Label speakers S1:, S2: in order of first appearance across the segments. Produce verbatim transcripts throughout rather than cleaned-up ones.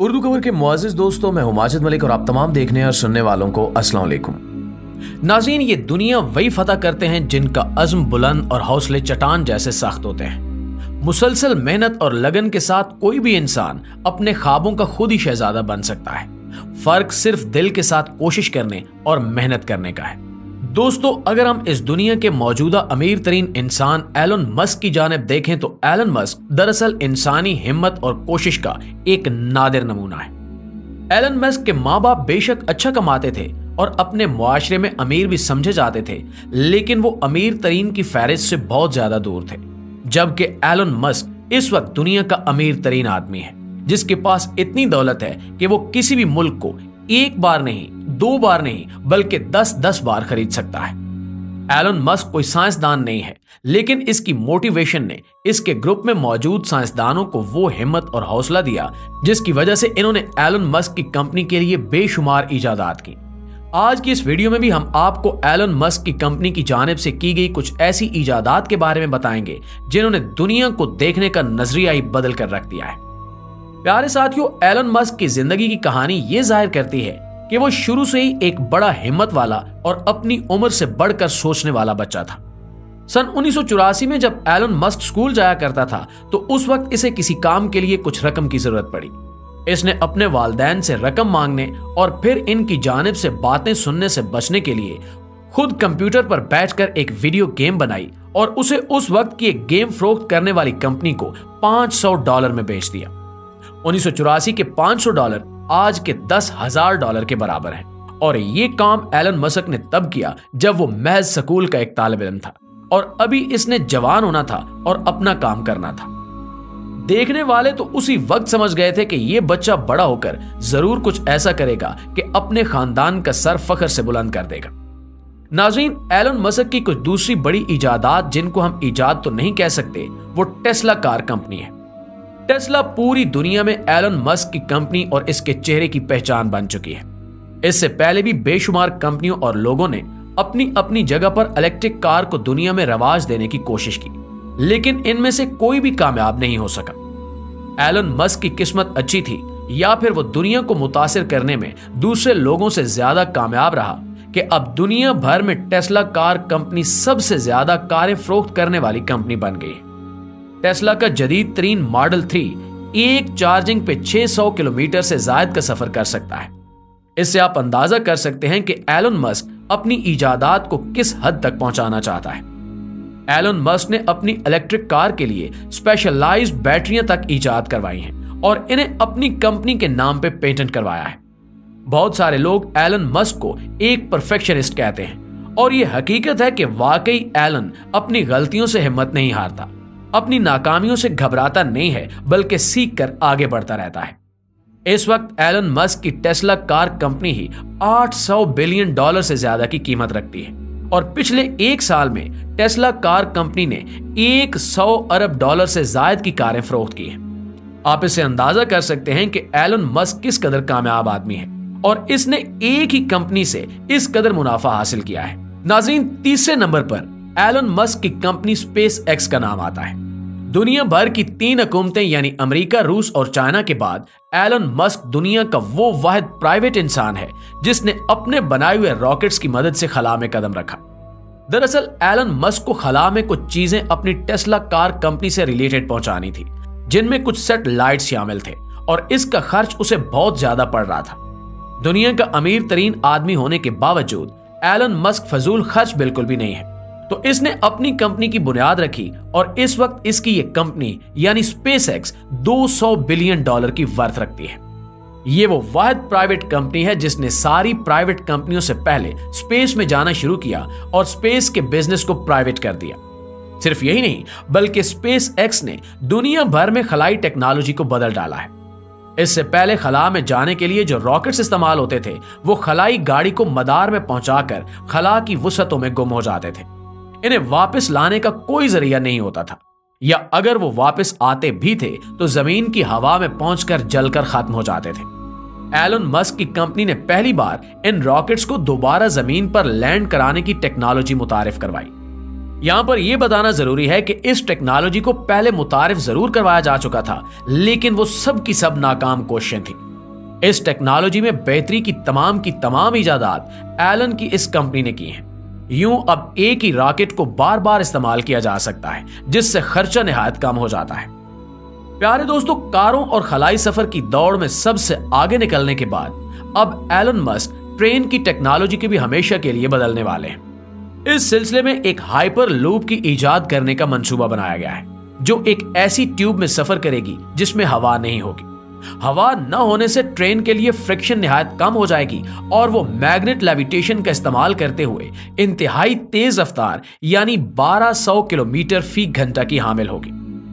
S1: उर्दू खबर के मुआजिज दोस्तों, मैं हूं माजिद मलिक और आप तमाम देखने और सुनने वालों को अस्सलाम वालेकुम। नाज़रीन, ये दुनिया वही फतह करते हैं जिनका अज़्म बुलंद और हौसले चट्टान जैसे सख्त होते हैं। मुसलसल मेहनत और लगन के साथ कोई भी इंसान अपने ख्वाबों का खुद ही शहजादा बन सकता है। फर्क सिर्फ दिल के साथ कोशिश करने और मेहनत करने का है। दोस्तों, अगर हम इस दुनिया के मौजूदा अमीर तरीन इंसान एलन मस्क की जानिब देखें तो एलन मस्क दरअसल इंसानी हिम्मत और कोशिश का एक नादिर नमूना है। एलन मस्क के माँ बाप बेशक अच्छा कमाते थे और अपने मुआशरे में अमीर भी समझे जाते थे, लेकिन वो अमीर तरीन की फहरिस्त से बहुत ज्यादा दूर थे। जबकि एलन मस्क इस वक्त दुनिया का अमीर तरीन आदमी है, जिसके पास इतनी दौलत है कि वो किसी भी मुल्क को एक बार नहीं, दो बार नहीं, बल्कि दस दस बार खरीद सकता है। एलन मस्क कोई साइंसदान नहीं है, लेकिन इसकी मोटिवेशन ने इसके ग्रुप में मौजूद साइंसदानों को वो हिम्मत और हौसला दिया जिसकी वजह से इन्होंने एलन मस्क की कंपनी के लिए बेशुमार इजादात की। आज की इस वीडियो में भी हम आपको एलन मस्क की कंपनी की जानिब से की गई कुछ ऐसी इजादात के बारे में बताएंगे जिन्होंने दुनिया को देखने का नजरिया ही बदल कर रख दिया है। प्यारे साथियों, एलन मस्क की जिंदगी की कहानी ये जाहिर करती है कि वो शुरू से ही एक बड़ा हिम्मत वाला और अपनी उम्र से बढ़कर सोचने वाला बच्चा था। सन उन्नीस सौ चौरासी में जब एलन मस्क स्कूल जाया करता था तो उस वक्त इसे किसी काम के लिए कुछ रकम की जरूरत पड़ी। इसने अपने वालिदैन से रकम मांगने और फिर इनकी जानिब से बातें सुनने से बचने के लिए खुद कंप्यूटर पर बैठकर एक वीडियो गेम बनाई और उसे उस वक्त की एक गेम फरोख्त करने वाली कंपनी को पांच सौ डॉलर में बेच दिया। उन्नीस सौ चौरासी के पांच सौ डॉलर आज के दस हजार डॉलर के बराबर है और ये काम एलन मस्क ने तब किया जब वो महज स्कूल का एक तालिब इल्म था और अभी इसने जवान होना था और अपना काम करना था। देखने वाले तो उसी वक्त समझ गए थे कि ये बच्चा बड़ा होकर जरूर कुछ ऐसा करेगा कि अपने खानदान का सर फख्र से बुलंद कर देगा। नाज़रीन, एलन मस्क की कुछ दूसरी बड़ी इजादात जिनको हम इजाद तो नहीं कह सकते, वो टेस्ला कार कंपनी है। टेस्ला पूरी दुनिया में एलन मस्क की कंपनी और इसके चेहरे की पहचान बन चुकी है। इससे पहले भी बेशुमार कंपनियों और लोगों ने अपनी अपनी जगह पर इलेक्ट्रिक कार को दुनिया में रवाज देने की कोशिश की, लेकिन इनमें से कोई भी कामयाब नहीं हो सका। एलन मस्क की किस्मत अच्छी थी या फिर वो दुनिया को मुतासिर करने में दूसरे लोगों से ज्यादा कामयाब रहा कि अब दुनिया भर में टेस्ला कार कंपनी सबसे ज्यादा कारें फरोख्त करने वाली कंपनी बन गई है। टेस्ला का जदीद तरीन मॉडल थ्री एक चार्जिंग पे छह सौ किलोमीटर से ज्यादा का सफर कर सकता है। इससे आप अंदाजा कर सकते हैं कि एलन मस्क अपनी इजादात को किस हद तक पहुंचाना चाहता है। एलन मस्क ने अपनी इलेक्ट्रिक कार के लिए स्पेशलाइज्ड बैटरियां तक इजाद करवाई हैं और इन्हें अपनी कंपनी के नाम पे पेटेंट करवाया है। बहुत सारे लोग एलन मस्क को एक परफेक्शनिस्ट कहते हैं और ये हकीकत है कि वाकई एलन अपनी गलतियों से हिम्मत नहीं हारता, अपनी नाकामियों से घबराता नहीं है, बल्कि सीख कर आगे बढ़ता रहता है। इस वक्त एलन मस्क की टेस्ला कार कंपनी ही आठ सौ बिलियन डॉलर से ज्यादा की कीमत रखती है और पिछले एक साल में टेस्ला कार कंपनी ने सौ अरब डॉलर से ज्यादा की कारें फरोख्त की हैं। आप इसे अंदाजा कर सकते हैं कि एलन मस्क किस कदर कामयाब आदमी है और इसने एक ही कंपनी से इस कदर मुनाफा हासिल किया है। नाज़रीन, तीसरे नंबर पर एलन मस्क की कंपनी स्पेस एक्स का नाम आता है। दुनिया भर की तीन हुकूमतें यानी अमेरिका, रूस और चाइना के बाद एलन मस्क दुनिया का वो वाहिद प्राइवेट इंसान है जिसने अपने बनाए हुए रॉकेट्स की मदद से खला में कदम रखा। दरअसल एलन मस्क को खला में कुछ चीजें अपनी टेस्ला कार कंपनी से रिलेटेड पहुंचानी थी, जिनमें कुछ सैटेलाइट शामिल थे और इसका खर्च उसे बहुत ज्यादा पड़ रहा था। दुनिया का अमीर तरीन आदमी होने के बावजूद एलन मस्क फजूल खर्च बिल्कुल भी नहीं है, तो इसने अपनी कंपनी की बुनियाद रखी और इस वक्त इसकी ये कंपनी यानी स्पेस एक्स दो सौ बिलियन डॉलर की वर्थ रखती है। ये वो वाहिद प्राइवेट कंपनी है जिसने सारी प्राइवेट कंपनियों से पहले स्पेस में जाना शुरू किया और स्पेस के बिजनेस को प्राइवेट कर दिया। सिर्फ यही नहीं, बल्कि स्पेस एक्स ने दुनिया भर में खलाई टेक्नोलॉजी को बदल डाला है। इससे पहले खला में जाने के लिए जो रॉकेट्स इस्तेमाल होते थे वो खलाई गाड़ी को मदार में पहुंचाकर खला की वसअतों में गुम हो जाते थे। इन्हें वापस लाने का कोई जरिया नहीं होता था, या अगर वो वापस आते भी थे तो जमीन की हवा में पहुंचकर जलकर खत्म हो जाते थे। एलन मस्क की कंपनी ने पहली बार इन रॉकेट्स को दोबारा जमीन पर लैंड कराने की टेक्नोलॉजी मुतारिफ करवाई। यहां पर यह बताना जरूरी है कि इस टेक्नोलॉजी को पहले मुतारिफ जरूर करवाया जा चुका था, लेकिन वो सब की सब नाकाम कोशिशें थी। इस टेक्नोलॉजी में बेहतरी की तमाम की तमाम इजादात एलन की इस कंपनी ने की हैं। यूं अब एक ही रॉकेट को बार बार इस्तेमाल किया जा सकता है, जिससे खर्चा निहायत कम हो जाता है। प्यारे दोस्तों, कारों और खलाई सफर की दौड़ में सबसे आगे निकलने के बाद अब एलन मस्क ट्रेन की टेक्नोलॉजी के भी हमेशा के लिए बदलने वाले हैं। इस सिलसिले में एक हाइपर लूप की इजाद करने का मंसूबा बनाया गया है, जो एक ऐसी ट्यूब में सफर करेगी जिसमें हवा नहीं होगी। हवा न होने से ट्रेन के लिए फ्रिक्शन निहायत कम हो जाएगी और वो मैग्नेट लेविटेशन का इस्तेमाल करते हुए इंतहाई तेज रफ्तार यानी बारह सौ किलोमीटर फी घंटा की हामिल होगी।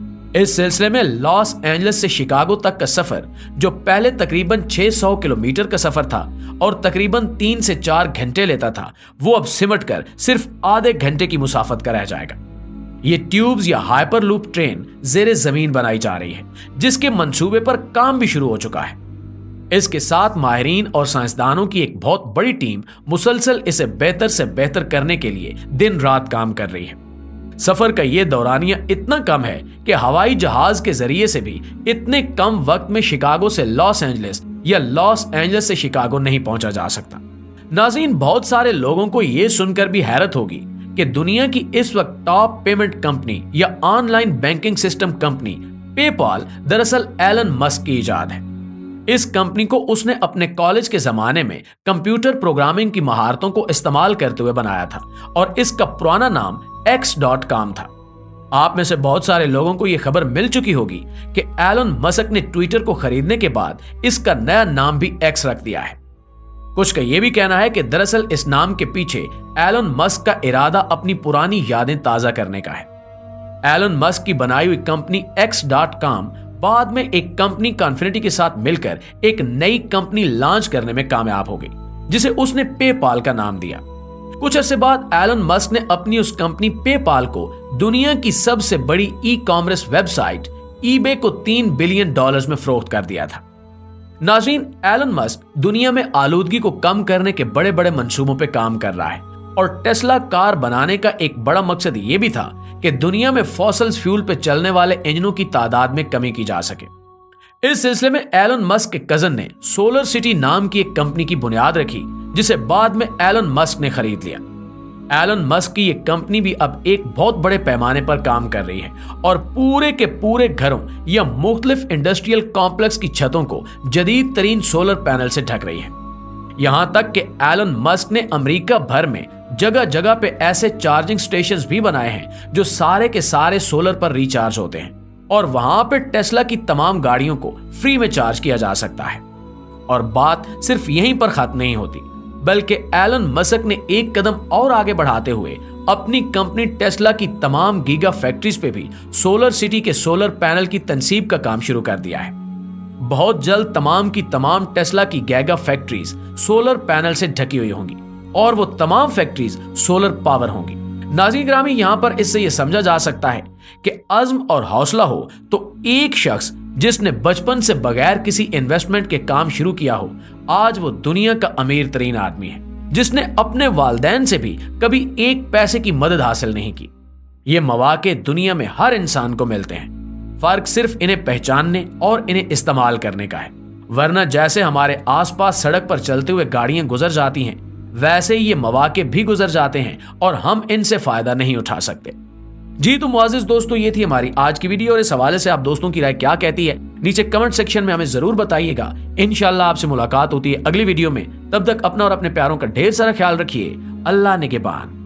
S1: इस सिलसिले में लॉस एंजलिस से शिकागो तक का सफर, जो पहले तकरीबन छह सौ किलोमीटर का सफर था और तकरीबन तीन से चार घंटे लेता था, वो अब सिमट कर सिर्फ आधे घंटे की मुसाफत का रह जाएगा। ये ट्यूब्स या हाइपर लूप ट्रेन जेरे जमीन बनाई जा रही है, जिसके मंसूबे पर काम भी शुरू हो चुका है। इसके साथ माहिरीन और साइंसदानों की एक बहुत बड़ी टीम मुसलसल इसे बेहतर से बेहतर करने के लिए दिन रात काम कर रही है। सफर का ये दौरानिया इतना कम है कि हवाई जहाज के जरिए से भी इतने कम वक्त में शिकागो से लॉस एंजलिस या लॉस एंजलिस से शिकागो नहीं पहुंचा जा सकता। नाज़रीन, बहुत सारे लोगों को यह सुनकर भी हैरत होगी कि दुनिया की इस वक्त टॉप पेमेंट कंपनी या online banking system company PayPal दरअसल एलन मस्क की इजाद है। इस कंपनी को उसने अपने कॉलेज के जमाने में कंप्यूटर प्रोग्रामिंग की महारतों को इस्तेमाल करते हुए बनाया था और इसका पुराना नाम एक्स डॉट कॉम था। आप में से बहुत सारे लोगों को यह खबर मिल चुकी होगी कि एलन मस्क ने ट्विटर को खरीदने के बाद इसका नया नाम भी एक्स रख दिया है। कुछ का यह भी कहना है कि दरअसल इस नाम के पीछे एलन मस्क का इरादा अपनी पुरानी यादें ताजा करने का है। एलन मस्क की बनाई हुई कंपनी एक्स डॉट कॉम बाद में एक कंपनी कॉन्फिनिटी के साथ मिलकर एक नई कंपनी लॉन्च करने में कामयाब हो गई, जिसे उसने पेपाल का नाम दिया। कुछ अरसे बाद एलन मस्क ने अपनी उस कंपनी पेपाल को दुनिया की सबसे बड़ी ई कॉमर्स वेबसाइट ईबे को तीन बिलियन डॉलर्स में फरोख्त कर दिया था। नाज़रीन, एलन मस्क दुनिया में आलूदगी को कम करने के बड़े बड़े मंसूबों पर काम कर रहा है और टेस्ला कार बनाने का एक बड़ा मकसद ये भी था कि दुनिया में फॉसिल्स फ्यूल पे चलने वाले इंजनों की तादाद में कमी की जा सके। इस सिलसिले में एलन मस्क के कजन ने सोलर सिटी नाम की एक कंपनी की बुनियाद रखी, जिसे बाद में एलन मस्क ने खरीद लिया। एलन मस्क की यह कंपनी भी अब एक बहुत बड़े पैमाने पर काम कर रही है और पूरे के पूरे घरों या मुख्तलिफ इंडस्ट्रियल कॉम्प्लेक्स की छतों को जदीद तरीन सोलर पैनल से ढक रही है। यहां तक कि एलन मस्क ने अमेरिका भर में जगह जगह पे ऐसे चार्जिंग स्टेशंस भी बनाए हैं जो सारे के सारे सोलर पर रिचार्ज होते हैं और वहां पे टेस्ला की तमाम गाड़ियों को फ्री में चार्ज किया जा सकता है। और बात सिर्फ यहीं पर खत्म नहीं होती, बल्कि एलन मस्क ने एक कदम और आगे बढ़ाते हुए अपनी कंपनी टेस्ला की तमाम गीगा फैक्ट्रीज पे भी सोलर सिटी के सोलर पैनल की तनसीब का काम शुरू कर दिया है। बहुत जल्द तमाम की तमाम टेस्ला की गीगा फैक्ट्रीज सोलर पैनल से ढकी हुई होंगी और वो तमाम फैक्ट्रीज सोलर पावर होंगी। नाज़रीन ग्रामी, यहां पर इससे यह समझा जा सकता है कि अज़्म और हौसला हो तो एक शख्स जिसने बचपन से बगैर किसी इन्वेस्टमेंट के काम शुरू किया हो, आज वो दुनिया का अमीर तरीन आदमी है, जिसने अपने वालिदैन से भी कभी एक पैसे की मदद हासिल नहीं की। ये मौके दुनिया में हर इंसान को मिलते हैं, फर्क सिर्फ इन्हें पहचानने और इन्हें इस्तेमाल करने का है। वरना जैसे हमारे आसपास सड़क पर चलते हुए गाड़ियां गुजर जाती हैं, वैसे ही ये मौके भी गुजर जाते हैं और हम इनसे फायदा नहीं उठा सकते। जी तो मुआज़िज़ दोस्तों, ये थी हमारी आज की वीडियो और इस हवाले से आप दोस्तों की राय क्या कहती है नीचे कमेंट सेक्शन में हमें जरूर बताइएगा। इंशाल्लाह आपसे मुलाकात होती है अगली वीडियो में। तब तक अपना और अपने प्यारों का ढेर सारा ख्याल रखिए। अल्लाह निगहबान।